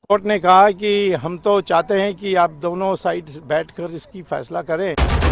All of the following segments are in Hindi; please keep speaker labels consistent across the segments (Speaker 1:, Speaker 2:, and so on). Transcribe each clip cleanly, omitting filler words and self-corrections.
Speaker 1: कोर्ट ने कहा कि हम तो चाहते हैं कि आप दोनों साइड बैठकर इसकी फैसला करें।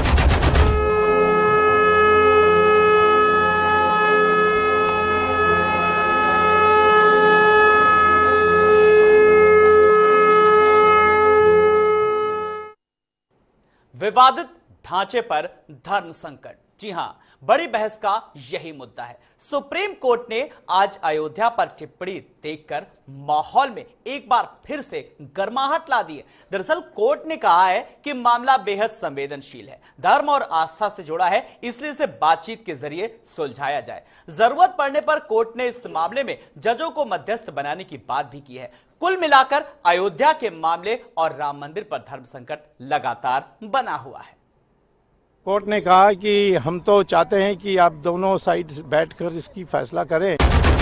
Speaker 2: विवादित ढांचे पर धर्म संकट। जी हां, बड़ी बहस का यही मुद्दा है। सुप्रीम कोर्ट ने आज अयोध्या पर टिप्पणी देखकर माहौल में एक बार फिर से गर्माहट ला दी है। दरअसल कोर्ट ने कहा है कि मामला बेहद संवेदनशील है, धर्म और आस्था से जुड़ा है, इसलिए इसे बातचीत के जरिए सुलझाया जाए। जरूरत पड़ने पर कोर्ट ने इस मामले में जजों को मध्यस्थ बनाने की बात भी की है। कुल मिलाकर अयोध्या के मामले और राम मंदिर पर धर्म संकट लगातार बना हुआ है।
Speaker 1: कोर्ट ने कहा कि हम तो चाहते हैं कि आप दोनों साइड बैठकर इसकी फैसला करें।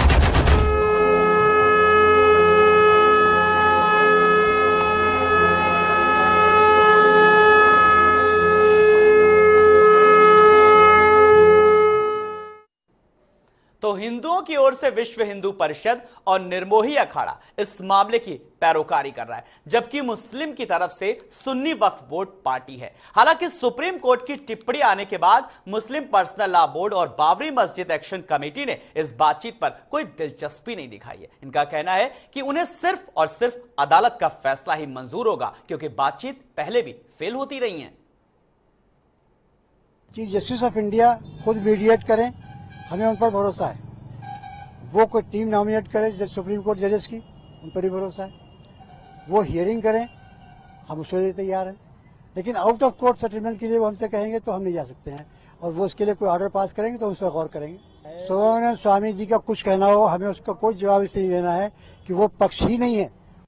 Speaker 2: तो हिंदुओं की ओर से विश्व हिंदू परिषद और निर्मोही अखाड़ा इस मामले की पैरोकारी कर रहा है, जबकि मुस्लिम की तरफ से सुन्नी वक्फ बोर्ड पार्टी है। हालांकि सुप्रीम कोर्ट की टिप्पणी आने के बाद मुस्लिम पर्सनल लॉ बोर्ड और बाबरी मस्जिद एक्शन कमेटी ने इस बातचीत पर कोई दिलचस्पी नहीं दिखाई है। इनका कहना है कि उन्हें सिर्फ और सिर्फ अदालत का फैसला ही मंजूर होगा, क्योंकि बातचीत पहले भी फेल होती रही है।
Speaker 3: चीफ जस्टिस ऑफ इंडिया खुद मीडिएट करें, हमें उन पर भरोसा है। वो कोई टीम नॉमिनेट करे सुप्रीम कोर्ट जजेस की, उन पर ही भरोसा है। वो हियरिंग करें, हम उसके लिए तैयार हैं। लेकिन आउट ऑफ कोर्ट सेटलमेंट के लिए वो हमसे कहेंगे तो हम नहीं जा सकते हैं, और वो उसके लिए कोई ऑर्डर पास करेंगे तो उस पर गौर करेंगे। सो स्वामी जी का कुछ कहना हो, हमें उसका कोई जवाब इसलिए देना है कि वो पक्ष ही नहीं है।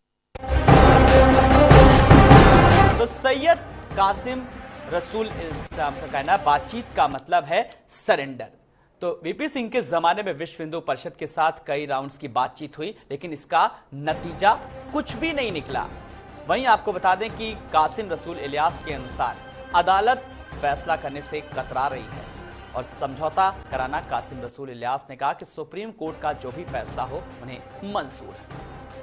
Speaker 2: तो सैयद कासिम रसूल इस्लाम का कहना, बातचीत का मतलब है सरेंडर। तो वीपी सिंह के जमाने में विश्व हिंदू परिषद के साथ कई राउंड्स की बातचीत हुई, लेकिन इसका नतीजा कुछ भी नहीं निकला। वहीं आपको बता दें कि कासिम रसूल इलियास के अनुसार अदालत फैसला करने से कतरा रही है और समझौता कराना कासिम रसूल इलियास ने कहा कि सुप्रीम कोर्ट का जो भी फैसला हो उन्हें मंजूर है।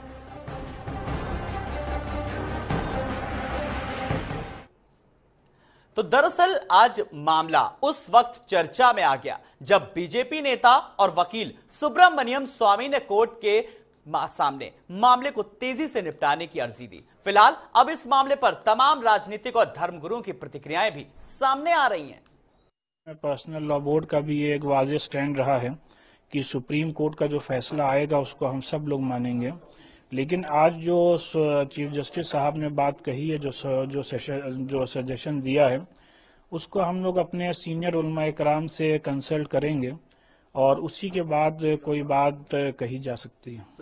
Speaker 2: तो दरअसल आज मामला उस वक्त चर्चा में आ गया जब बीजेपी नेता और वकील सुब्रमण्यम स्वामी ने कोर्ट के सामने मामले को तेजी से निपटाने की अर्जी दी। फिलहाल अब इस मामले पर तमाम राजनीतिक और धर्मगुरुओं की प्रतिक्रियाएं भी सामने आ रही हैं।
Speaker 4: पर्सनल लॉ बोर्ड का भी ये एक वाज़ेह स्टैंड रहा है कि सुप्रीम कोर्ट का जो फैसला आएगा उसको हम सब लोग मानेंगे। लेकिन आज जो चीफ जस्टिस साहब ने बात कही है, जो सजेशन दिया है, उसको हम लोग अपने सीनियर उलमा इकराम से कंसल्ट करेंगे और उसी के बाद कोई बात कही जा सकती है।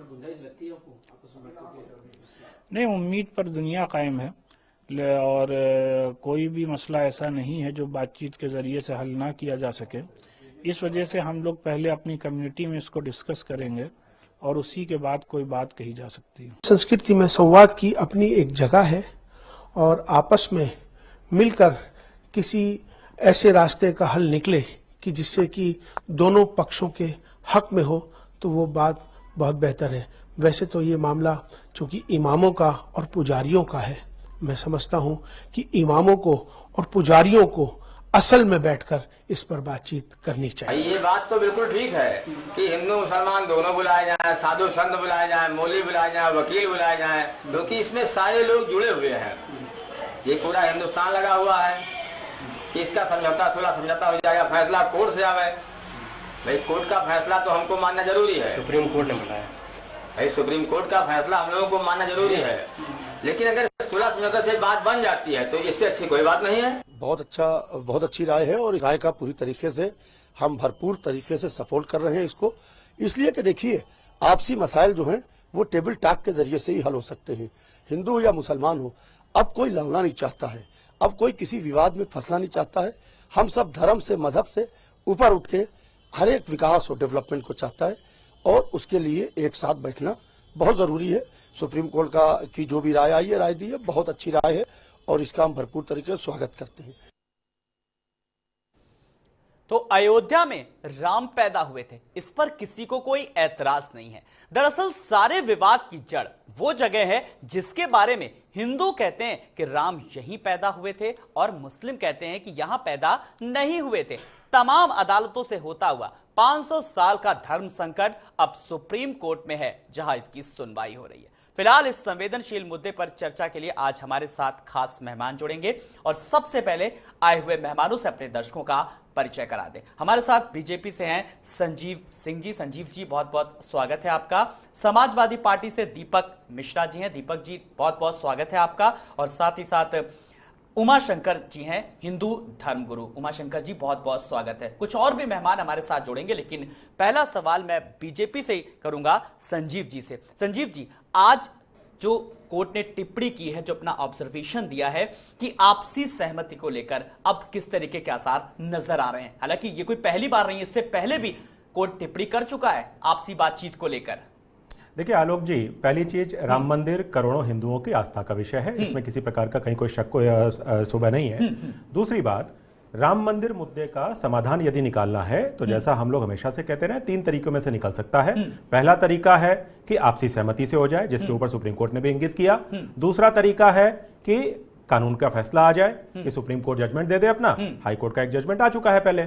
Speaker 4: नहीं, उम्मीद पर दुनिया कायम है और कोई भी मसला ऐसा नहीं है जो बातचीत के जरिए से हल ना किया जा सके। इस वजह से हम लोग पहले अपनी कम्युनिटी में इसको डिस्कस करेंगे और उसी के बाद कोई बात कही जा सकती है।
Speaker 5: संस्कृति में संवाद की अपनी एक जगह है और आपस में मिलकर किसी ऐसे रास्ते का हल निकले कि जिससे कि दोनों पक्षों के हक में हो, तो वो बात बहुत बेहतर है। वैसे तो ये मामला चूंकि इमामों का और पुजारियों का है, मैं समझता हूं कि इमामों को और पुजारियों को असल में बैठकर इस पर बातचीत करनी चाहिए।
Speaker 6: ये बात तो बिल्कुल ठीक है कि हिंदू मुसलमान दोनों बुलाए जाएं, साधु संत बुलाए जाएं, मौलवी बुलाए जाएं, वकील बुलाए जाएं, क्योंकि इसमें सारे लोग जुड़े हुए हैं। ये पूरा हिंदुस्तान लगा हुआ है कि इसका समझौता, सुलह समझौता हो जाएगा, फैसला कोर्ट से आवे। भाई कोर्ट का फैसला तो हमको मानना जरूरी है।
Speaker 7: सुप्रीम कोर्ट ने बुलाया
Speaker 6: भाई, सुप्रीम कोर्ट का फैसला हम लोगों को मानना जरूरी है। लेकिन अगर सुलह समझौता से बात बन जाती है तो इससे अच्छी कोई बात नहीं है।
Speaker 8: बहुत अच्छी राय है और राय का पूरी तरीके से हम भरपूर तरीके से सपोर्ट कर रहे हैं इसको, इसलिए कि देखिए आपसी मसाइल जो हैं वो टेबल टॉक के जरिए से ही हल हो सकते हैं। हिंदू या मुसलमान हो, अब कोई लड़ना नहीं चाहता है, अब कोई किसी विवाद में फंसना नहीं चाहता है। हम सब धर्म से, मजहब से ऊपर उठ के हर एक विकास और डेवलपमेंट को चाहता है और उसके लिए एक साथ बैठना बहुत जरूरी है। सुप्रीम कोर्ट की जो भी राय आई है, राय दी है, बहुत अच्छी राय है और इसका हम भरपूर तरीके से स्वागत करते हैं।
Speaker 2: तो अयोध्या में राम पैदा हुए थे, इस पर किसी को कोई ऐतराज नहीं है। दरअसल सारे विवाद की जड़ वो जगह है जिसके बारे में हिंदू कहते हैं कि राम यहीं पैदा हुए थे और मुस्लिम कहते हैं कि यहां पैदा नहीं हुए थे। तमाम अदालतों से होता हुआ 500 साल का धर्म संकट अब सुप्रीम कोर्ट में है, जहां इसकी सुनवाई हो रही है। फिलहाल इस संवेदनशील मुद्दे पर चर्चा के लिए आज हमारे साथ खास मेहमान जुड़ेंगे और सबसे पहले आए हुए मेहमानों से अपने दर्शकों का परिचय करा दें। हमारे साथ बीजेपी से हैं संजीव सिंह जी। संजीव जी, बहुत बहुत स्वागत है आपका। समाजवादी पार्टी से दीपक मिश्रा जी हैं। दीपक जी, बहुत बहुत स्वागत है आपका। और साथ ही साथ उमाशंकर जी हैं, हिंदू धर्मगुरु। उमाशंकर जी, बहुत बहुत स्वागत है। कुछ और भी मेहमान हमारे साथ जुड़ेंगे, लेकिन पहला सवाल मैं बीजेपी से करूंगा संजीव जी से। संजीव जी, आज जो कोर्ट ने टिप्पणी की है, जो अपना ऑब्जर्वेशन दिया है कि आपसी सहमति को लेकर अब किस तरीके के आसार नजर आ रहे हैं। हालांकि ये कोई पहली बार नहीं, इससे पहले भी कोर्ट टिप्पणी कर चुका है आपसी बातचीत को लेकर।
Speaker 7: देखिए आलोक जी, पहली चीज, राम मंदिर करोड़ों हिंदुओं की आस्था का विषय है, इसमें किसी प्रकार का कहीं कोई शक को सुबह नहीं है। दूसरी बात, राम मंदिर मुद्दे का समाधान यदि निकालना है तो जैसा हम लोग हमेशा से कहते रहे, 3 तरीकों में से निकल सकता है। पहला तरीका है कि आपसी सहमति से हो जाए, जिसके ऊपर सुप्रीम कोर्ट ने भी इंगित किया। दूसरा तरीका है कि कानून का फैसला आ जाए, कि सुप्रीम कोर्ट जजमेंट दे दे अपना, हाई कोर्ट का एक जजमेंट आ चुका है पहले।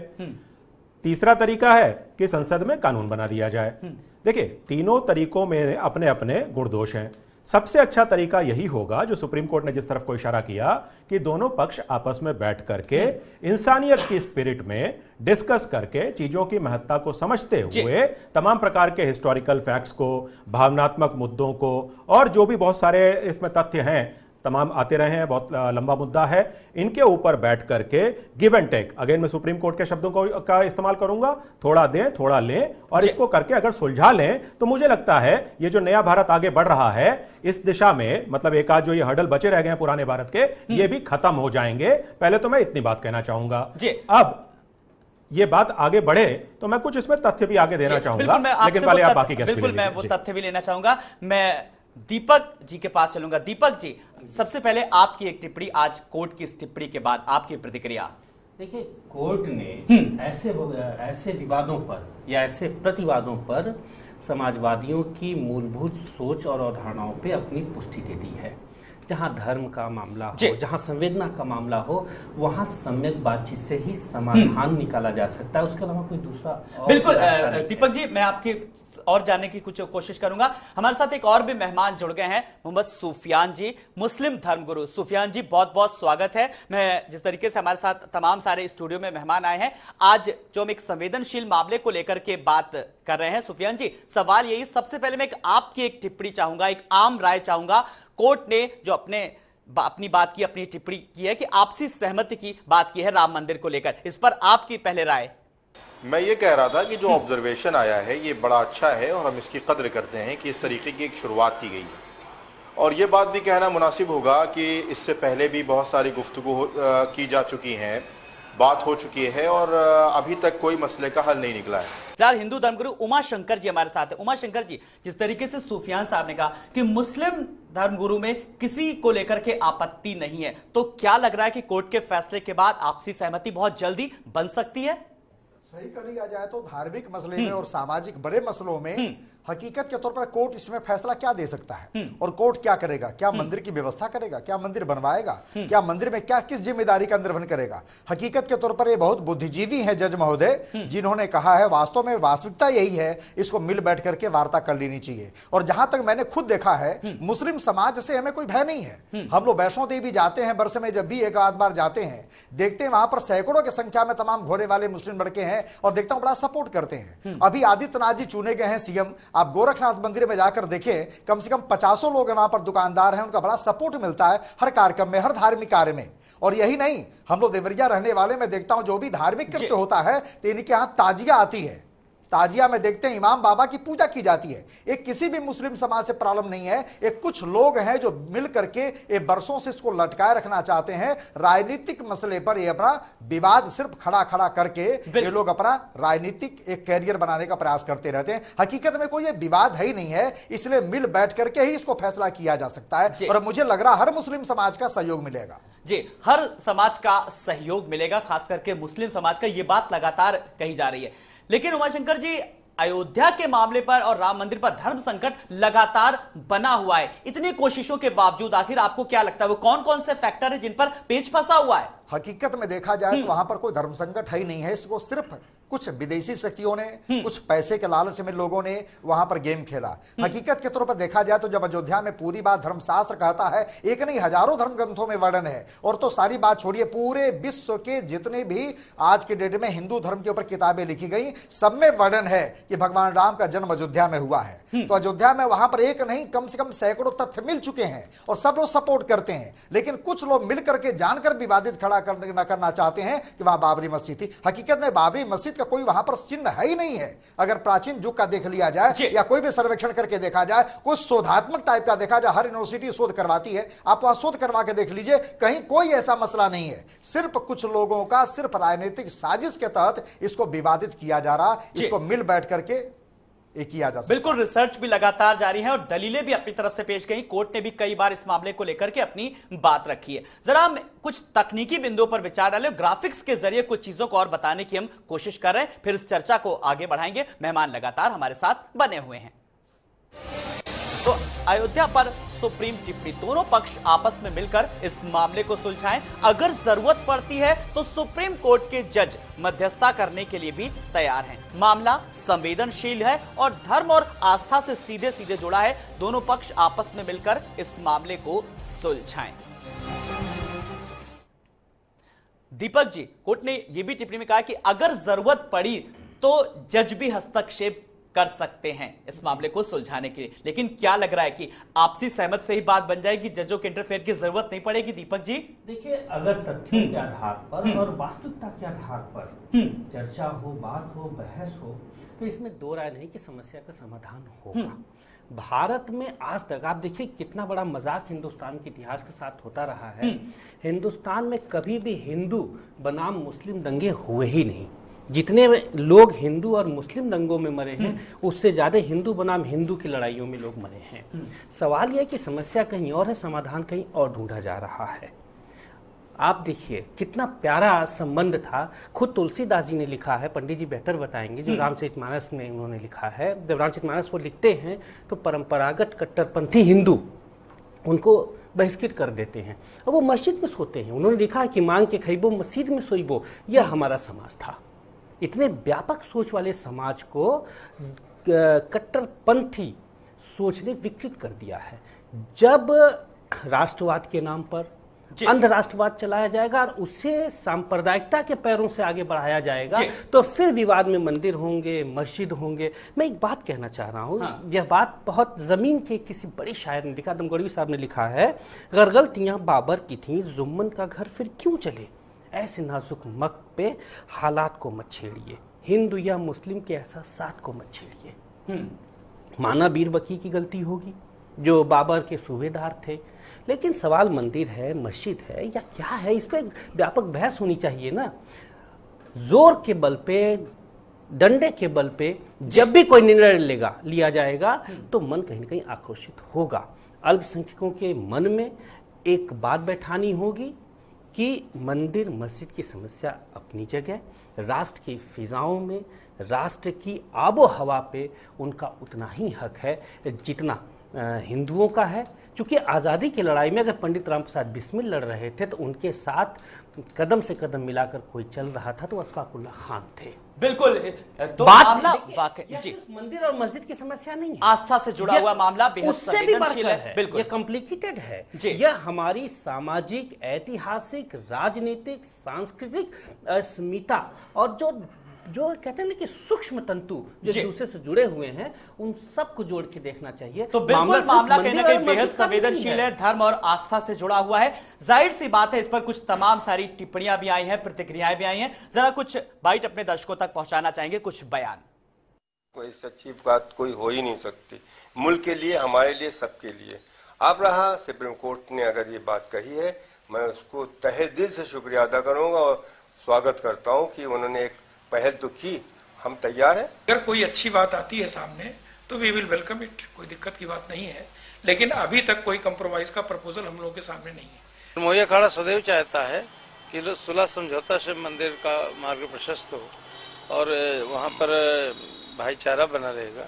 Speaker 7: तीसरा तरीका है कि संसद में कानून बना दिया जाए। देखिए, तीनों तरीकों में अपने अपने गुण दोष हैं। सबसे अच्छा तरीका यही होगा जो सुप्रीम कोर्ट ने जिस तरफ को इशारा किया कि दोनों पक्ष आपस में बैठ करके इंसानियत की स्पिरिट में डिस्कस करके चीजों की महत्ता को समझते हुए तमाम प्रकार के हिस्टोरिकल फैक्ट्स को, भावनात्मक मुद्दों को, और जो भी बहुत सारे इसमें तथ्य हैं तमाम आते रहे हैं, बहुत लंबा मुद्दा है, इनके ऊपर बैठ करके गिव एंड टेक, अगेन मैं सुप्रीम कोर्ट के शब्दों का इस्तेमाल करूंगा, थोड़ा दें थोड़ा लें, और इसको करके अगर सुलझा लें तो मुझे लगता है ये जो नया भारत आगे बढ़ रहा है इस दिशा में, मतलब एक आध जो ये हर्डल बचे रह गए हैं पुराने भारत के, ये भी खत्म हो जाएंगे। पहले तो मैं इतनी बात कहना चाहूंगा। अब ये बात आगे बढ़े तो मैं कुछ इसमें तथ्य भी आगे देना चाहूंगा, लेकिन पहले आप बाकी
Speaker 2: बिल्कुल मैं वो तथ्य भी लेना चाहूंगा। मैं दीपक जी के पास चलूंगा। दीपक जी, सबसे पहले आपकी एक टिप्पणी, आज कोर्ट की इस टिप्पणी के बाद आपकी प्रतिक्रिया।
Speaker 9: देखिए, कोर्ट ने ऐसे विवादों पर या ऐसे प्रतिवादों पर समाजवादियों की मूलभूत सोच और अवधारणाओं पे अपनी पुष्टि दे दी है। जहां धर्म का मामला हो, जहां संवेदना का मामला हो, वहां सम्यक बातचीत से ही समाधान निकाला जा सकता है, उसके अलावा कोई दूसरा।
Speaker 2: बिल्कुल दीपक जी, मैं आपकी और जानने की कुछ कोशिश करूंगा। हमारे साथ एक और भी मेहमान जुड़ गए हैं, मोहम्मद सुफियान जी, मुस्लिम धर्मगुरु। सुफियान जी, बहुत बहुत स्वागत है। मैं जिस तरीके से हमारे साथ तमाम सारे स्टूडियो में मेहमान आए हैं, आज जो हम एक संवेदनशील मामले को लेकर के बात कर रहे हैं, सुफियान जी, सवाल यही, सबसे पहले मैं आपकी एक टिप्पणी चाहूंगा, एक आम राय चाहूंगा। कोर्ट ने जो अपनी बात की, अपनी टिप्पणी की है कि आपसी सहमति की बात की है राम मंदिर को लेकर, इस पर आपकी पहले राय।
Speaker 10: मैं ये कह रहा था कि जो ऑब्जर्वेशन आया है ये बड़ा अच्छा है और हम इसकी कद्र करते हैं कि इस तरीके की एक शुरुआत की गई है। और ये बात भी कहना मुनासिब होगा कि इससे पहले भी बहुत सारी गुफ्तगू की जा चुकी हैं, बात हो चुकी है और अभी तक कोई मसले का हल नहीं निकला है।
Speaker 2: फिलहाल हिंदू धर्मगुरु उमाशंकर जी हमारे साथ है। उमाशंकर जी, जिस तरीके से सुफियान साहब ने कहा कि मुस्लिम धर्मगुरु में किसी को लेकर के आपत्ति नहीं है, तो क्या लग रहा है कि कोर्ट के फैसले के बाद आपसी सहमति बहुत जल्दी बन सकती है?
Speaker 11: सही कर लिया जाए तो धार्मिक मसले में और सामाजिक बड़े मसलों में हकीकत के तौर पर कोर्ट इसमें फैसला क्या दे सकता है, और कोर्ट क्या करेगा? क्या मंदिर की व्यवस्था करेगा? क्या मंदिर बनवाएगा? क्या मंदिर में क्या किस जिम्मेदारी का निर्वहन करेगा? हकीकत के तौर पर ये बहुत बुद्धिजीवी हैं जज महोदय, जिन्होंने कहा है वास्तव में वास्तविकता यही है, इसको मिल बैठ करके वार्ता कर लेनी चाहिए। और जहां तक मैंने खुद देखा है, मुस्लिम समाज से हमें कोई भय नहीं है। हम लोग वैष्णो देवी जाते हैं, वर्ष में जब भी एक आध बार जाते हैं, देखते हैं वहां पर सैकड़ों की संख्या में तमाम घोड़े वाले मुस्लिम लड़के हैं, और देखता हूं बड़ा सपोर्ट करते हैं। अभी आदित्यनाथ जी चुने गए हैं सीएम, आप गोरखनाथ मंदिर में जाकर देखें, कम से कम 50 लोग वहां पर दुकानदार हैं, उनका बड़ा सपोर्ट मिलता है हर कार्यक्रम में, हर धार्मिक कार्य में। और यही नहीं, हम लोग देवरिया रहने वाले में देखता हूं जो भी धार्मिक कृत्य होता है तो इनके यहां ताजिया आती है, ताजिया में देखते हैं इमाम बाबा की पूजा की जाती है। एक किसी भी मुस्लिम समाज से प्रॉब्लम नहीं है, एक कुछ लोग हैं जो मिल करके ये बरसों से इसको लटकाए रखना चाहते हैं। राजनीतिक मसले पर ये अपना विवाद सिर्फ खड़ा करके ये लोग अपना राजनीतिक एक कैरियर बनाने का प्रयास करते रहते हैं। हकीकत में कोई ये विवाद है ही नहीं है, इसलिए मिल बैठ करके ही इसको फैसला किया जा सकता है, और मुझे लग रहा हर मुस्लिम समाज का सहयोग मिलेगा।
Speaker 2: जी, हर समाज का सहयोग मिलेगा, खास करके मुस्लिम समाज का, ये बात लगातार कही जा रही है। लेकिन उमाशंकर जी, अयोध्या के मामले पर और राम मंदिर पर धर्म संकट लगातार बना हुआ है। इतनी कोशिशों के बावजूद आखिर आपको क्या लगता है वो कौन कौन से फैक्टर है जिन पर पेच फंसा हुआ है?
Speaker 11: हकीकत में देखा जाए तो वहां पर कोई धर्म संकट है ही नहीं है। इसको सिर्फ कुछ विदेशी शक्तियों ने, कुछ पैसे के लालच में लोगों ने वहां पर गेम खेला। हकीकत के तौर पर देखा जाए तो जब अयोध्या में पूरी बात धर्मशास्त्र कहता है, एक नहीं हजारों धर्म ग्रंथों में वर्णन है, और तो सारी बात छोड़िए, पूरे विश्व के जितने भी आज के डेट में हिंदू धर्म के ऊपर किताबें लिखी गई, सब में वर्णन है कि भगवान राम का जन्म अयोध्या में हुआ है। तो अयोध्या में वहां पर एक नहीं, कम से कम सैकड़ों तथ्य मिल चुके हैं और सब लोग सपोर्ट करते हैं। लेकिन कुछ लोग मिलकर के जानकर विवादित खड़ा करना चाहते हैं कि वहां बाबरी मस्जिद थी। हकीकत में बाबरी मस्जिद का कोई वहां पर चिन्ह है ही नहीं है। अगर प्राचीन युग का देख लिया जाए या कोई भी सर्वेक्षण करके देखा जाए, कुछ शोधात्मक टाइप का देखा जाए, हर यूनिवर्सिटी शोध करवाती है, आप वहां शोध करवा के देख लीजिए, कहीं कोई ऐसा मसला नहीं है। सिर्फ कुछ लोगों का सिर्फ राजनीतिक साजिश के तहत इसको विवादित किया जा रहा, इसको मिल बैठ करके किया जा सकता।
Speaker 2: बिल्कुल, रिसर्च भी लगातार जारी है और दलीलें भी अपनी तरफ से पेश गई। कोर्ट ने भी कई बार इस मामले को लेकर के अपनी बात रखी है। जरा हम कुछ तकनीकी बिंदुओं पर विचार डालें, ग्राफिक्स के जरिए कुछ चीजों को और बताने की हम कोशिश कर रहे हैं, फिर इस चर्चा को आगे बढ़ाएंगे। मेहमान लगातार हमारे साथ बने हुए हैं। तो अयोध्या पर सुप्रीम टिप्पणी, दोनों पक्ष आपस में मिलकर इस मामले को सुलझाएं। अगर जरूरत पड़ती है तो सुप्रीम कोर्ट के जज मध्यस्थता करने के लिए भी तैयार हैं। मामला संवेदनशील है और धर्म और आस्था से सीधे सीधे जुड़ा है। दोनों पक्ष आपस में मिलकर इस मामले को सुलझाएं। दीपक जी, कोर्ट ने यह भी टिप्पणी में कहा कि अगर जरूरत पड़ी तो जज भी हस्तक्षेप कर सकते हैं इस मामले को सुलझाने के लिए। लेकिन क्या लग रहा है कि आपसी सहमत से ही बात बन जाएगी, जजों के इंटरफेयर की जरूरत नहीं पड़ेगी? दीपक जी,
Speaker 9: देखिए, अगर तथ्यों के आधार पर और वास्तविकता के आधार पर चर्चा हो, बात हो, बहस हो, तो इसमें दो राय नहीं कि समस्या का समाधान होगा। भारत में आज तक आप देखिए कितना बड़ा मजाक हिंदुस्तान के इतिहास के साथ होता रहा है। हिंदुस्तान में कभी भी हिंदू बनाम मुस्लिम दंगे हुए ही नहीं। जितने लोग हिंदू और मुस्लिम दंगों में मरे हैं, उससे ज्यादा हिंदू बनाम हिंदू की लड़ाइयों में लोग मरे हैं। सवाल यह कि समस्या कहीं और है, समाधान कहीं और ढूंढा जा रहा है। आप देखिए कितना प्यारा संबंध था, खुद तुलसीदास जी ने लिखा है, पंडित जी बेहतर बताएंगे, जो रामचरितमानस में उन्होंने लिखा है। जब रामचरितमानस वो लिखते हैं तो परंपरागत कट्टरपंथी हिंदू उनको बहिष्कृत कर देते हैं और वो मस्जिद में सोते हैं। उन्होंने लिखा है कि मांग के खइबो मस्जिद में सोइबो, यह हमारा समाज था। इतने व्यापक सोच वाले समाज को कट्टरपंथी सोच ने विकृत कर दिया है। जब राष्ट्रवाद के नाम पर अंध राष्ट्रवाद चलाया जाएगा और उसे सांप्रदायिकता के पैरों से आगे बढ़ाया जाएगा, तो फिर विवाद में मंदिर होंगे, मस्जिद होंगे। मैं एक बात कहना चाह रहा हूं, यह बात बहुत जमीन के किसी बड़े शायर ने लिखा, दमगढ़वी साहब ने लिखा है, अगर गलतियां बाबर की थी, जुम्मन का घर फिर क्यों चले, ऐसे नाजुक मक पे हालात को मत छेड़िए, हिंदू या मुस्लिम के एहसासात को मत छेड़िए। माना बीरबकी की गलती होगी जो बाबर के सूबेदार थे, लेकिन सवाल मंदिर है, मस्जिद है या क्या है, इस पर व्यापक बहस होनी चाहिए ना। जोर के बल पे, डंडे के बल पे जब भी कोई निर्णय लिया जाएगा तो मन कहीं ना कहीं आक्रोशित होगा। अल्पसंख्यकों के मन में एक बात बैठानी होगी कि मंदिर मस्जिद की समस्या अपनी जगह, राष्ट्र की फिजाओं में, राष्ट्र की आबो हवा पे उनका उतना ही हक है जितना हिंदुओं का है। क्योंकि आज़ादी की लड़ाई में अगर पंडित राम प्रसाद बिस्मिल लड़ रहे थे तो उनके साथ कदम से कदम मिलाकर कोई चल रहा था तो अशफाकुल्ला खान थे।
Speaker 2: बिल्कुल, तो मामला वाकई जी
Speaker 9: मंदिर और मस्जिद की समस्या नहीं है,
Speaker 2: आस्था से जुड़ा हुआ मामला बेहद संवेदनशील है। बिल्कुल,
Speaker 9: ये कॉम्प्लिकेटेड है। यह हमारी सामाजिक, ऐतिहासिक, राजनीतिक, सांस्कृतिक अस्मिता और जो कहते हैं ना कि सूक्ष्म तंतु जो दूसरे से जुड़े हुए हैं, उन सबको जोड़ के देखना चाहिए।
Speaker 2: तो बिल्कुल मामला कहीं ना कहीं बेहद संवेदनशील है, धर्म और आस्था से जुड़ा हुआ है। जाहिर सी बात है, इस पर कुछ तमाम सारी टिप्पणियां भी आई हैं, प्रतिक्रियाएं भी आई हैं। जरा कुछ बाइट अपने दर्शकों तक पहुंचाना चाहेंगे, कुछ बयान।
Speaker 12: कोई सच्ची बात कोई हो ही नहीं सकती, मुल्क के लिए, हमारे लिए, सबके लिए। आप रहा सुप्रीम कोर्ट ने अगर ये बात कही है, मैं उसको तहे दिल से शुक्रिया अदा करूंगा और स्वागत करता हूं कि उन्होंने एक पहल तो की, हम तैयार हैं।
Speaker 13: अगर कोई अच्छी बात आती है सामने तो वी विल वेलकम इट, कोई दिक्कत की बात नहीं है। लेकिन अभी तक कोई कंप्रोमाइज का प्रपोजल हम लोगों के सामने नहीं है।
Speaker 14: मोहई अखाड़ा सदैव चाहता है कि सुलह समझौता से मंदिर का मार्ग प्रशस्त हो और वहां पर भाईचारा बना रहेगा।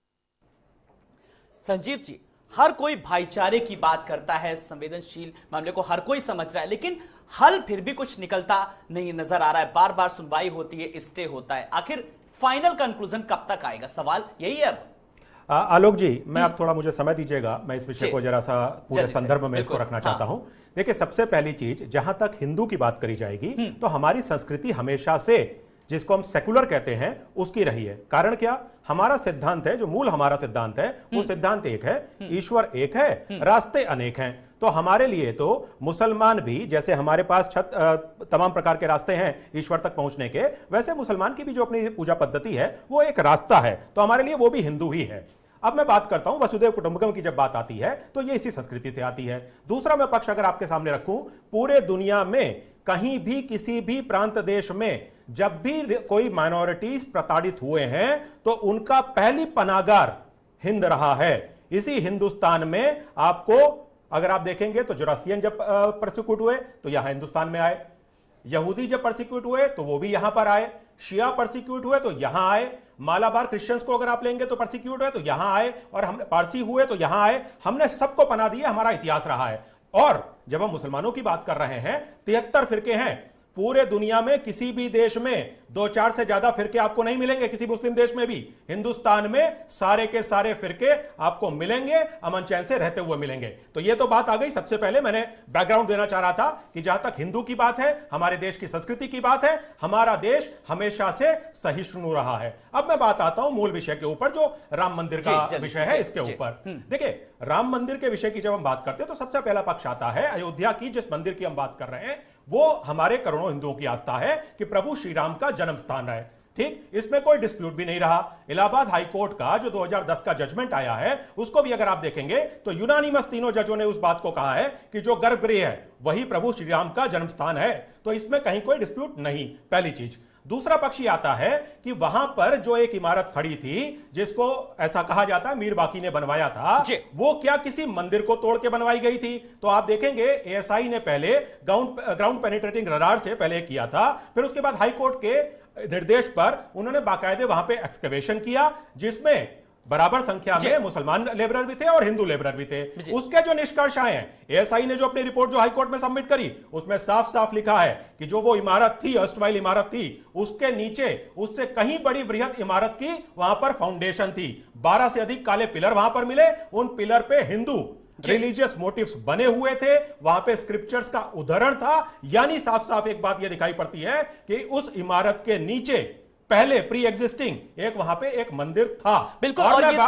Speaker 2: संजीव जी, हर कोई भाईचारे की बात करता है, संवेदनशील मामले को हर कोई समझ रहा है, लेकिन हल फिर भी कुछ निकलता नहीं नजर आ रहा है। बार बार सुनवाई होती है, स्टे होता है, आखिर फाइनल कंक्लूजन कब तक आएगा? सवाल यही है। अब
Speaker 7: आलोक जी, मैं आप थोड़ा मुझे समय दीजिएगा, मैं इस विषय को जरा सा पूरे संदर्भ में इसको रखना चाहता हूं। देखिए, सबसे पहली चीज, जहां तक हिंदू की बात करी जाएगी तो हमारी संस्कृति हमेशा से, जिसको हम सेकुलर कहते हैं, उसकी रही है। कारण क्या? हमारा सिद्धांत है, जो मूल हमारा सिद्धांत है, वो सिद्धांत एक है, ईश्वर एक है, रास्ते अनेक हैं। तो हमारे लिए तो मुसलमान भी, जैसे हमारे पास तमाम प्रकार के रास्ते हैं ईश्वर तक पहुंचने के, वैसे मुसलमान की भी जो अपनी पूजा पद्धति है वो एक रास्ता है, तो हमारे लिए वो भी हिंदू ही है। अब मैं बात करता हूं वसुदेव कुटुंबकम की, जब बात आती है तो ये इसी संस्कृति से आती है। दूसरा मैं पक्ष अगर आपके सामने रखूं, पूरे दुनिया में कहीं भी किसी भी प्रांत देश में जब भी कोई माइनॉरिटीज प्रताड़ित हुए हैं तो उनका पहली पनाहगार हिंद रहा है। इसी हिंदुस्तान में आपको अगर आप देखेंगे तो जोरास्ट्रियन जब परसिक्यूट हुए तो यहां हिंदुस्तान में आए, यहूदी जब परसिक्यूट हुए तो वो भी यहां पर आए, शिया परसिक्यूट हुए तो यहां आए, मालाबार क्रिश्चियंस को अगर आप लेंगे तो परसिक्यूट हुए तो यहां आए, और हम पारसी हुए तो यहां आए। हमने सबको पनाह दी है, हमारा इतिहास रहा है। और जब हम मुसलमानों की बात कर रहे हैं, 73 फिरके हैं पूरे दुनिया में। किसी भी देश में 2-4 से ज्यादा फिरके आपको नहीं मिलेंगे, किसी मुस्लिम देश में भी। हिंदुस्तान में सारे के सारे फिरके आपको मिलेंगे, अमन चैन से रहते हुए मिलेंगे। तो यह तो बात आ गई। सबसे पहले मैंने बैकग्राउंड देना चाह रहा था कि जहां तक हिंदू की बात है, हमारे देश की संस्कृति की बात है, हमारा देश हमेशा से सहिष्णु रहा है। अब मैं बात आता हूं मूल विषय के ऊपर, जो राम मंदिर का विषय है, इसके ऊपर। देखिए, राम मंदिर के विषय की जब हम बात करते हैं तो सबसे पहला पक्ष आता है अयोध्या की। जिस मंदिर की हम बात कर रहे हैं वो हमारे करोड़ों हिंदुओं की आस्था है कि प्रभु श्री राम का जन्म स्थान है। ठीक, इसमें कोई डिस्प्यूट भी नहीं रहा। इलाहाबाद हाई कोर्ट का जो 2010 का जजमेंट आया है, उसको भी अगर आप देखेंगे तो यूनानिमस तीनों जजों ने उस बात को कहा है कि जो गर्भगृह है वही प्रभु श्री राम का जन्म स्थान है। तो इसमें कहीं कोई डिस्प्यूट नहीं, पहली चीज। दूसरा पक्ष आता है कि वहां पर जो एक इमारत खड़ी थी, जिसको ऐसा कहा जाता है मीर बाकी ने बनवाया था, वो क्या किसी मंदिर को तोड़ के बनवाई गई थी? तो आप देखेंगे एएसआई ने पहले ग्राउंड पेनिट्रेटिंग रडार से पहले किया था, फिर उसके बाद हाई कोर्ट के निर्देश पर उन्होंने बाकायदे वहां पे एक्सकवेशन किया, जिसमें बराबर संख्या में मुसलमान लेबरर भी थे और हिंदू लेबरर भी थे। उसके जो निष्कर्ष आए हैं, एएसआई ने जो अपनी रिपोर्ट जो हाईकोर्ट में सबमिट करी, उसमें साफ साफ लिखा है कि जो वो इमारत थी, अर्स्टवाइल इमारत थी, उसके नीचे उससे कहीं बड़ी बृहद इमारत की वहां पर फाउंडेशन थी। 12 से अधिक काले पिलर वहां पर मिले, उन पिलर पे हिंदू रिलीजियस मोटिव्स बने हुए थे, वहां पे स्क्रिप्चर्स का उदाहरण था। यानी साफ साफ एक बात यह दिखाई पड़ती है कि उस इमारत के नीचे पहले प्री एग्जिस्टिंग एक वहां पे एक मंदिर था।
Speaker 2: बिल्कुल,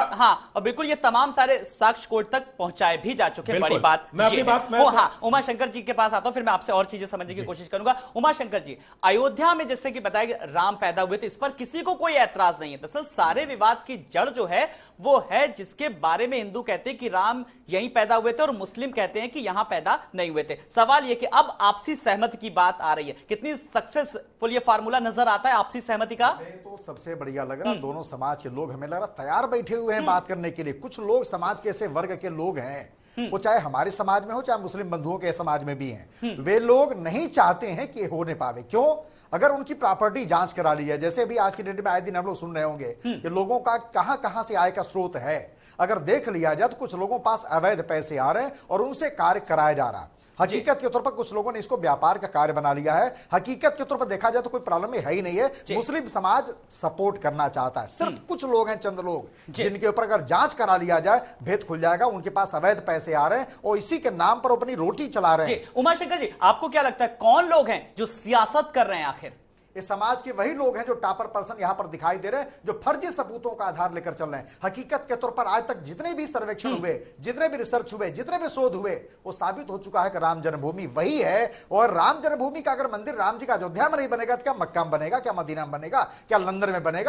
Speaker 2: और बिल्कुल ये तमाम सारे साक्ष्य कोर्ट तक पहुंचाए भी जा चुके हैं। बड़ी बात
Speaker 7: मैं अपनी बात में
Speaker 2: उमा शंकर जी के पास आता हूं, फिर मैं आपसे और चीजें समझने की कोशिश करूंगा। उमा शंकर जी, अयोध्या में जैसे कि बताया कि राम पैदा हुए थे, इस पर किसी को कोई ऐतराज नहीं है। दरअसल सारे विवाद की जड़ जो है वो है जिसके बारे में हिंदू कहते हैं कि राम यहीं पैदा हुए थे और मुस्लिम कहते हैं कि यहां पैदा नहीं हुए थे। सवाल यह कि अब आपसी सहमति की बात आ रही है, कितनी सक्सेसफुल ये फार्मूला नजर आता है आपसी सहमति का?
Speaker 11: तो सबसे बढ़िया लग रहा, दोनों समाज के लोग हमें लग रहा तैयार बैठे हुए हैं बात करने के लिए। कुछ लोग समाज के ऐसे वर्ग के लोग हैं, वो चाहे हमारे समाज में हो चाहे मुस्लिम बंधुओं के समाज में भी हैं, वे लोग नहीं चाहते हैं कि हो नहीं पावे। क्यों? अगर उनकी प्रॉपर्टी जांच करा ली है, जैसे अभी आज की डेट में आए दिन हम लोग सुन रहे होंगे कि लोगों का कहां कहां से आय का स्रोत है, अगर देख लिया जाए तो कुछ लोगों के पास अवैध पैसे आ रहे हैं और उनसे कार्य कराया जा रहा। हकीकत के तौर पर कुछ लोगों ने इसको व्यापार का कार्य बना लिया है। हकीकत के तौर पर देखा जाए तो कोई प्रॉब्लम है ही नहीं है। मुस्लिम समाज सपोर्ट करना चाहता है, सिर्फ कुछ लोग हैं, चंद लोग, जिनके ऊपर अगर जांच करा लिया जाए भेद खुल जाएगा। उनके पास अवैध पैसे आ रहे हैं और इसी के नाम पर अपनी रोटी चला रहे हैं।
Speaker 2: उमा शंकर जी, आपको क्या लगता है कौन लोग हैं जो सियासत कर रहे हैं? आखिर
Speaker 11: इस समाज के वही लोग हैं जो टॉपर पर्सन यहां पर दिखाई दे रहे हैं, जो फर्जी सबूतों का आधार लेकर चल रहे हैं। हकीकत के तौर पर आज तक जितने भी सर्वेक्षण हुए, जितने भी रिसर्च हुए, जितने भी शोध हुए, वो साबित हो चुका है कि राम जन्मभूमि वही है। और राम जन्मभूमि का अगर मंदिर राम जी का अयोध्या में नहीं बनेगा तो क्या मक्का में बनेगा, क्या मदीना में बनेगा, क्या लंदन में बनेगा?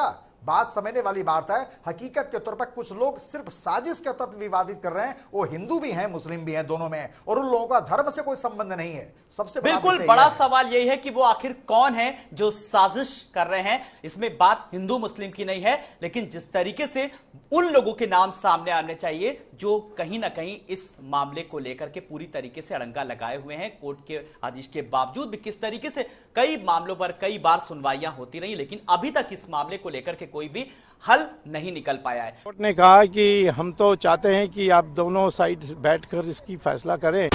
Speaker 11: बात समझने वाली बात है। हकीकत के तौर पर कुछ लोग सिर्फ साजिश के तत्व विवादित कर रहे हैं, वो हिंदू भी हैं, मुस्लिम भी हैं, दोनों में हैं, और उन लोगों का धर्म से कोई संबंध नहीं है। सबसे
Speaker 2: बिल्कुल बड़ा सवाल यही है कि वो आखिर कौन है जो साजिश कर रहे हैं। इसमें बात हिंदू मुस्लिम की नहीं है, लेकिन जिस तरीके से उन लोगों के नाम सामने आने चाहिए जो कहीं ना कहीं इस मामले को लेकर के पूरी तरीके से अड़ंगा लगाए हुए हैं। कोर्ट के आदेश के बावजूद भी किस तरीके से कई मामलों पर कई बार सुनवाइयां होती रही, लेकिन अभी तक इस मामले को लेकर के कोई भी हल नहीं निकल पाया है।
Speaker 1: कोर्ट ने कहा कि हम तो चाहते हैं कि आप दोनों साइड बैठकर इसकी फैसला करें।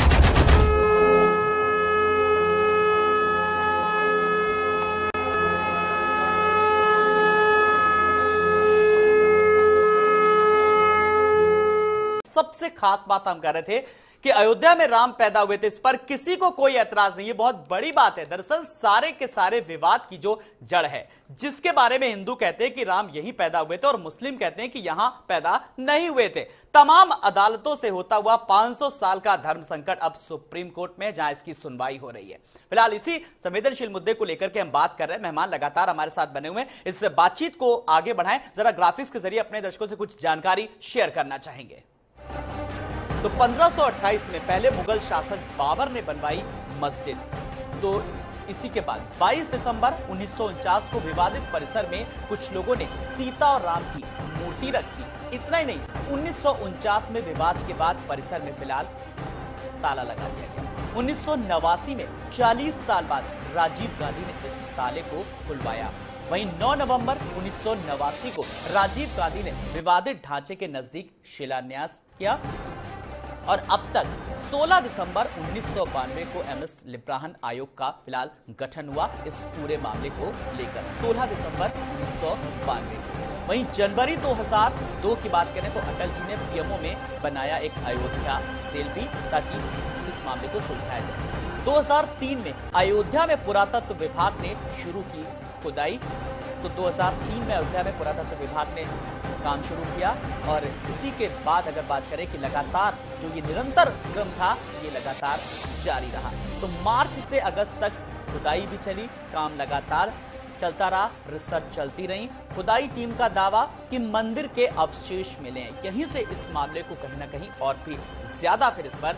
Speaker 2: सबसे खास बात हम कह रहे थे कि अयोध्या में राम पैदा हुए थे, इस पर किसी को कोई ऐतराज नहीं है। बहुत बड़ी बात है। दरअसल सारे के सारे विवाद की जो जड़ है, जिसके बारे में हिंदू कहते हैं कि राम यहीं पैदा हुए थे और मुस्लिम कहते हैं कि यहां पैदा नहीं हुए थे, तमाम अदालतों से होता हुआ 500 साल का धर्म संकट अब सुप्रीम कोर्ट में, जहां इसकी सुनवाई हो रही है। फिलहाल इसी संवेदनशील मुद्दे को लेकर के हम बात कर रहे हैं। मेहमान लगातार हमारे साथ बने हुए हैं। इस बातचीत को आगे बढ़ाएं, जरा ग्राफिक्स के जरिए अपने दर्शकों से कुछ जानकारी शेयर करना चाहेंगे। तो 1528 में पहले मुगल शासक बाबर ने बनवाई मस्जिद। तो इसी के बाद 22 दिसंबर 1949 को विवादित परिसर में कुछ लोगों ने सीता और राम की मूर्ति रखी। इतना ही नहीं, 1949 में विवाद के बाद परिसर में फिलहाल ताला लगा दिया गया। 1989 में 40 साल बाद राजीव गांधी ने इस ताले को खुलवाया। वहीं 9 नवंबर 1989 को राजीव गांधी ने विवादित ढांचे के नजदीक शिलान्यास किया और अब तक 16 दिसंबर 1992 को एमएस लिब्राहन आयोग का फिलहाल गठन हुआ इस पूरे मामले को लेकर। 16 दिसंबर 1992 को। वहीं जनवरी 2002 की बात करें तो अटल जी ने पीएमओ में बनाया एक अयोध्या सेल भी, ताकि इस मामले को सुलझाया जाए। 2003 में अयोध्या में पुरातत्व विभाग ने शुरू की खुदाई। तो 2003 में अयोध्या में पुरातत्व विभाग ने काम शुरू किया और इसी के बाद अगर बात करें कि लगातार जो ये निरंतर क्रम था, ये लगातार जारी रहा। तो मार्च से अगस्त तक खुदाई भी चली, काम लगातार चलता रहा, रिसर्च चलती रही। खुदाई टीम का दावा कि मंदिर के अवशेष मिले हैं। यहीं से इस मामले को कहीं ना कहीं और भी ज्यादा फिर इस पर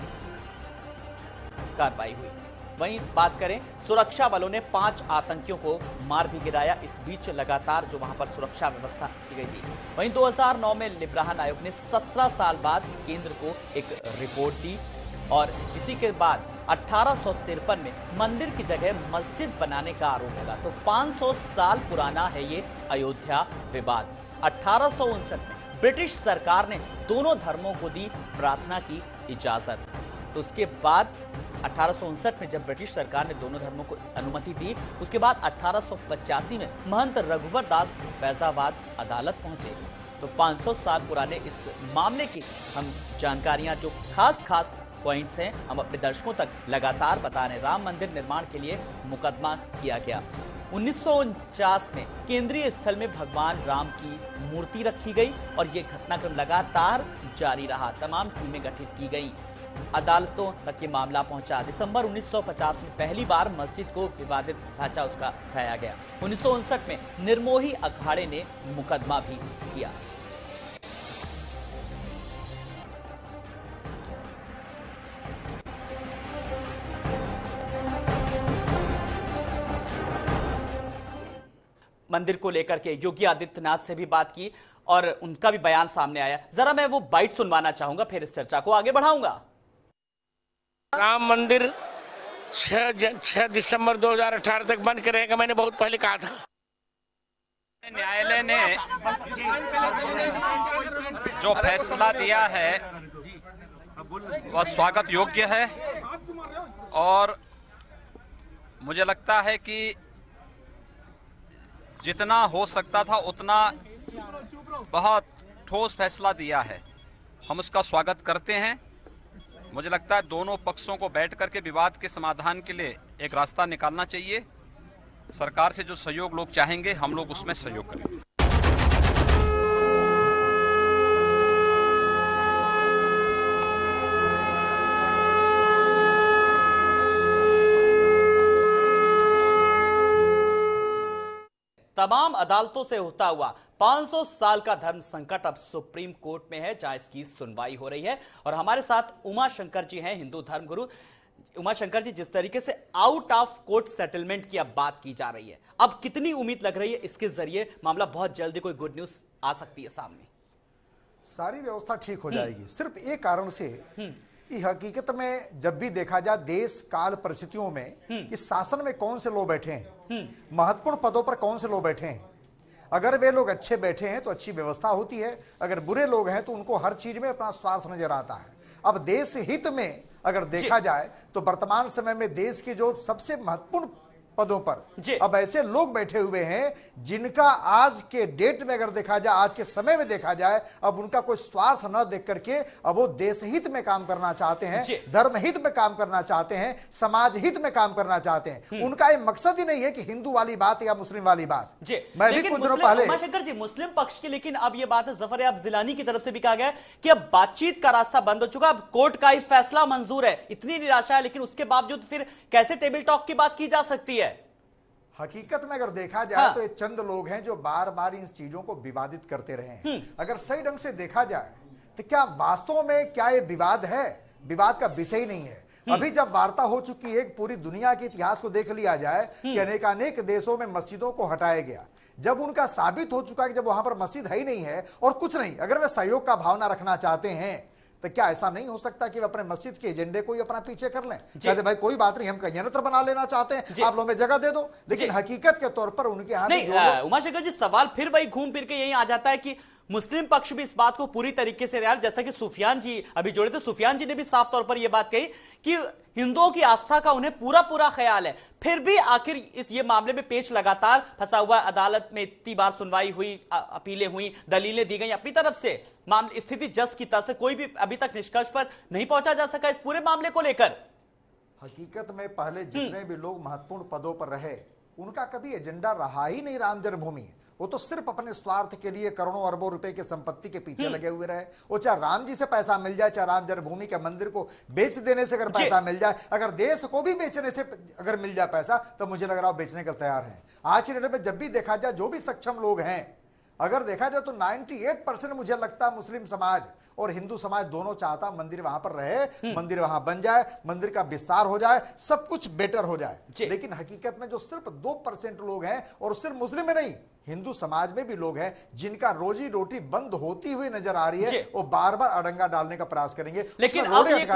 Speaker 2: कार्रवाई हुई। वहीं बात करें, सुरक्षा बलों ने 5 आतंकियों को मार भी गिराया। इस बीच लगातार जो वहां पर सुरक्षा व्यवस्था की गई थी। वहीं 2009 में लिब्राहन आयोग ने 17 साल बाद केंद्र को एक रिपोर्ट दी और इसी के बाद 1853 में मंदिर की जगह मस्जिद बनाने का आरोप लगा। तो 500 साल पुराना है ये अयोध्या विवाद। 1859 में ब्रिटिश सरकार ने दोनों धर्मों को दी प्रार्थना की इजाजत। तो उसके बाद 1859 में जब ब्रिटिश सरकार ने दोनों धर्मों को अनुमति दी, उसके बाद 1885 में महंत रघुवर दास फैजाबाद अदालत पहुंचे। तो 500 साल पुराने इस मामले की हम जानकारियां, जो खास पॉइंट्स हैं, हम अपने दर्शकों तक लगातार बता रहे हैं। राम मंदिर निर्माण के लिए मुकदमा किया गया। 1949 में केंद्रीय स्थल में भगवान राम की मूर्ति रखी गई और यह घटनाक्रम लगातार जारी रहा। तमाम टीमें गठित की गई, अदालतों तक ये मामला पहुंचा। दिसंबर 1950 में पहली बार मस्जिद को विवादित ढांचा उसका ढाया गया। 1959 में निर्मोही अखाड़े ने मुकदमा भी किया। मंदिर को लेकर के योगी आदित्यनाथ से भी बात की और उनका भी बयान सामने आया। जरा मैं वो बाइट सुनवाना चाहूंगा, फिर इस चर्चा को आगे बढ़ाऊंगा।
Speaker 14: राम मंदिर 6 दिसंबर 2018 तक बंद करेगा, मैंने बहुत पहले कहा था।
Speaker 15: न्यायालय ने जो फैसला दिया है वह स्वागत योग्य है और मुझे लगता है कि जितना हो सकता था उतना बहुत ठोस फैसला दिया है। हम उसका स्वागत करते हैं। मुझे लगता है दोनों पक्षों को बैठ करके विवाद के समाधान के लिए एक रास्ता निकालना चाहिए। सरकार से जो सहयोग लोग चाहेंगे, हम लोग उसमें सहयोग करेंगे।
Speaker 2: तमाम अदालतों से होता हुआ 500 साल का धर्म संकट अब सुप्रीम कोर्ट में है, जहां इसकी सुनवाई हो रही है। और हमारे साथ उमा शंकर जी हैं, हिंदू धर्मगुरु। उमा शंकर जी, जिस तरीके से आउट ऑफ कोर्ट सेटलमेंट की अब बात की जा रही है, अब कितनी उम्मीद लग रही है इसके जरिए मामला बहुत जल्दी कोई गुड न्यूज आ सकती है सामने?
Speaker 11: सारी व्यवस्था ठीक हो जाएगी, सिर्फ एक कारण से कि हकीकत में जब भी देखा जाए देश काल परिस्थितियों में कि शासन में कौन से लोग बैठे हैं, महत्वपूर्ण पदों पर कौन से लोग बैठे हैं। अगर वे लोग अच्छे बैठे हैं तो अच्छी व्यवस्था होती है, अगर बुरे लोग हैं तो उनको हर चीज में अपना स्वार्थ नजर आता है। अब देश हित में अगर देखा जाए तो वर्तमान समय में देश के जो सबसे महत्वपूर्ण पदों पर अब ऐसे लोग बैठे हुए हैं जिनका आज के डेट में अगर देखा जाए, आज के समय में देखा जाए, अब उनका कोई स्वार्थ न देख करके अब वो देश हित में काम करना चाहते हैं, धर्म हित में काम करना चाहते हैं, समाज हित में काम करना चाहते हैं। उनका ये मकसद ही नहीं है कि हिंदू वाली बात या मुस्लिम वाली बात। मैं भी कुछ दिनों पहले
Speaker 2: उमाशंकर जी, मुस्लिम पक्ष की लेकिन अब ये बात है, जफर याब जिलानी की तरफ से भी कहा गया कि अब बातचीत का रास्ता बंद हो चुका, अब कोर्ट का ही फैसला मंजूर है। इतनी निराशा है, लेकिन उसके बावजूद फिर कैसे टेबल टॉक की बात की जा सकती है?
Speaker 11: हकीकत में अगर देखा जाए तो ये चंद लोग हैं जो बार बार इन चीजों को विवादित करते रहे हैं। अगर सही ढंग से देखा जाए तो क्या वास्तव में क्या ये विवाद है? विवाद का विषय ही नहीं है। अभी जब वार्ता हो चुकी है, पूरी दुनिया के इतिहास को देख लिया जाए कि अनेकानेक देशों में मस्जिदों को हटाया गया, जब उनका साबित हो चुका है कि जब वहां पर मस्जिद है ही नहीं है और कुछ नहीं, अगर वे सहयोग का भावना रखना चाहते हैं तो क्या ऐसा नहीं हो सकता कि वे अपने मस्जिद के एजेंडे को ही अपना पीछे कर लें? कहते भाई कोई बात नहीं, हम यंत्र बना लेना चाहते हैं, आप लोग में जगह दे दो। लेकिन हकीकत के तौर पर उनके हाथ
Speaker 2: उमाशंकर जी, सवाल फिर वही घूम फिर के यही आ जाता है कि मुस्लिम पक्ष भी इस बात को पूरी तरीके से, यार जैसा कि सुफियान जी अभी जुड़े थे, सुफियान जी ने भी साफ तौर पर यह बात कही कि हिंदुओं की आस्था का उन्हें पूरा पूरा ख्याल है। फिर भी आखिर इस ये मामले में पेच लगातार फंसा हुआ, अदालत में इतनी बार सुनवाई हुई, अपीलें हुई, दलीलें दी गई अपनी तरफ से, मामले स्थिति जस की तस, कोई भी अभी तक निष्कर्ष पर नहीं पहुंचा जा सका इस पूरे मामले को लेकर।
Speaker 11: हकीकत में पहले जितने भी लोग महत्वपूर्ण पदों पर रहे, उनका कभी एजेंडा रहा ही नहीं राम जन्मभूमि। वो तो सिर्फ अपने स्वार्थ के लिए करोड़ों अरबों रुपए की संपत्ति के पीछे लगे हुए रहे। वो चाहे राम जी से पैसा मिल जाए, चाहे राम जन्मभूमि के मंदिर को बेच देने से अगर पैसा मिल जाए, अगर देश को भी बेचने से अगर मिल जाए पैसा, तो मुझे लग रहा है बेचने का तैयार है। आज की डेट में जब भी देखा जाए, जो भी सक्षम लोग हैं, अगर देखा जाए तो 98% मुझे लगता है मुस्लिम समाज और हिंदू समाज दोनों चाहता मंदिर वहां पर रहे, मंदिर वहां बन जाए, मंदिर का विस्तार हो जाए, सब कुछ बेटर हो जाए। लेकिन हकीकत में जो सिर्फ 2% लोग हैं, और सिर्फ मुस्लिम में नहीं, हिंदू समाज में भी लोग हैं जिनका रोजी रोटी बंद होती हुई नजर आ रही है, वो बार बार अड़ंगा डालने का प्रयास करेंगे।
Speaker 2: लेकिन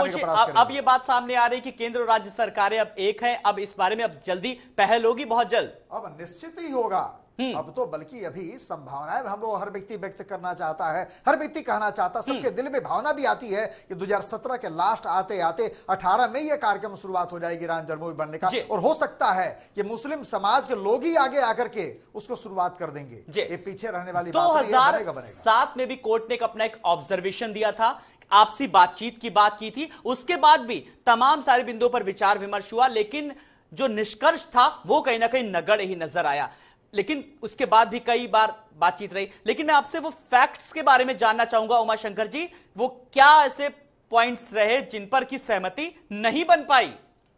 Speaker 2: अब ये बात सामने आ रही कि केंद्र और राज्य सरकारें अब एक है, अब इस बारे में अब जल्दी पहल होगी, बहुत जल्द।
Speaker 11: अब निश्चित ही होगा। अब तो बल्कि अभी संभावनाएं हम लोग हर व्यक्ति व्यक्त करना चाहता है, हर व्यक्ति कहना चाहता, सबके दिल में भावना भी आती है कि 2017 के लास्ट आते आते 18 में यह कार्यक्रम शुरुआत हो जाएगी राम जन्मभूमि बनने का, और हो सकता है कि मुस्लिम समाज के लोग ही आगे आकर के उसको शुरुआत कर देंगे। ये पीछे रहने वाली बात
Speaker 2: 2007 में भी कोर्ट ने अपना एक ऑब्जर्वेशन दिया था, आपसी बातचीत की बात की थी, उसके बाद भी तमाम सारे बिंदुओं पर विचार विमर्श हुआ, लेकिन जो निष्कर्ष था वो कहीं ना कहीं नगण्य ही नजर आया। लेकिन उसके बाद भी कई बार बातचीत रही। लेकिन मैं आपसे वो फैक्ट्स के बारे में जानना चाहूंगा उमा शंकर जी, वो क्या ऐसे पॉइंट्स रहे जिन पर की सहमति नहीं बन पाई?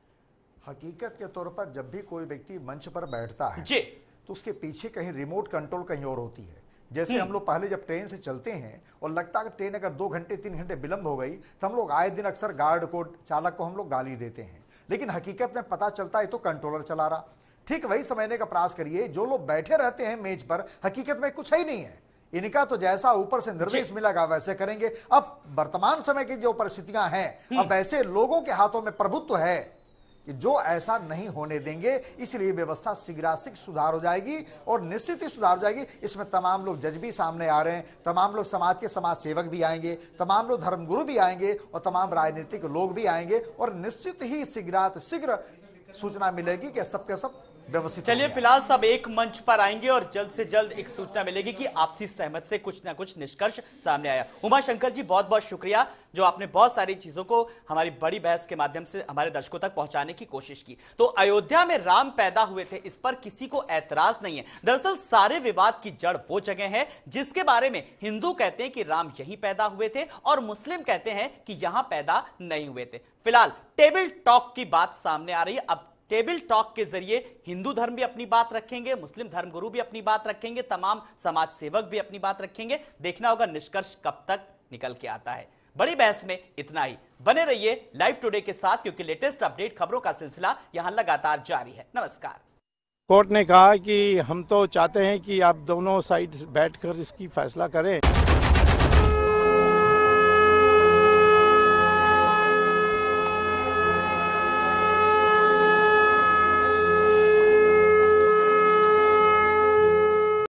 Speaker 11: हकीकत के तौर पर जब भी कोई व्यक्ति मंच पर बैठता है तो उसके पीछे कहीं रिमोट कंट्रोल कहीं और होती है। जैसे हम लोग पहले जब ट्रेन से चलते हैं और लगता है कि ट्रेन अगर 2 घंटे 3 घंटे विलंब हो गई तो हम लोग आए दिन अक्सर गार्ड को, चालक को हम लोग गाली देते हैं, लेकिन हकीकत में पता चलता है तो कंट्रोलर चला रहा। ठीक वही समझने का प्रयास करिए, जो लोग बैठे रहते हैं मेज पर, हकीकत में कुछ ही नहीं है, इनका तो जैसा ऊपर से निर्देश मिलेगा वैसे करेंगे। अब वर्तमान समय की जो परिस्थितियां हैं, अब ऐसे लोगों के हाथों में प्रभुत्व है कि जो ऐसा नहीं होने देंगे, इसलिए व्यवस्था शीघ्रातिशीघ्र सुधार हो जाएगी और निश्चित ही सुधार हो जाएगी। इसमें तमाम लोग जज भी सामने आ रहे हैं, तमाम लोग समाज के समाज सेवक भी आएंगे, तमाम लोग धर्मगुरु भी आएंगे और तमाम राजनीतिक लोग भी आएंगे, और निश्चित ही शीघ्र सूचना मिलेगी कि सबके सब व्यवस्थित।
Speaker 2: चलिए, फिलहाल सब एक मंच पर आएंगे और जल्द से जल्द एक सूचना मिलेगी कि आपसी सहमति से कुछ ना कुछ निष्कर्ष सामने आया। उमा शंकर जी, बहुत बहुत शुक्रिया, जो आपने बहुत सारी चीजों को हमारी बड़ी बहस के माध्यम से हमारे दर्शकों तक पहुंचाने की कोशिश की। तो अयोध्या में राम पैदा हुए थे, इस पर किसी को ऐतराज नहीं है। दरअसल सारे विवाद की जड़ वो जगह है जिसके बारे में हिंदू कहते हैं कि राम यहीं पैदा हुए थे और मुस्लिम कहते हैं कि यहां पैदा नहीं हुए थे। फिलहाल टेबल टॉक की बात सामने आ रही है। अब टेबल टॉक के जरिए हिंदू धर्म भी अपनी बात रखेंगे, मुस्लिम धर्मगुरु भी अपनी बात रखेंगे, तमाम समाज सेवक भी अपनी बात रखेंगे। देखना होगा निष्कर्ष कब तक निकल के आता है। बड़ी बहस में इतना ही। बने रहिए लाइव टुडे के साथ, क्योंकि लेटेस्ट अपडेट खबरों का सिलसिला यहां लगातार जारी है। नमस्कार।
Speaker 1: कोर्ट ने कहा कि हम तो चाहते हैं कि आप दोनों साइड बैठकर इसकी फैसला करें।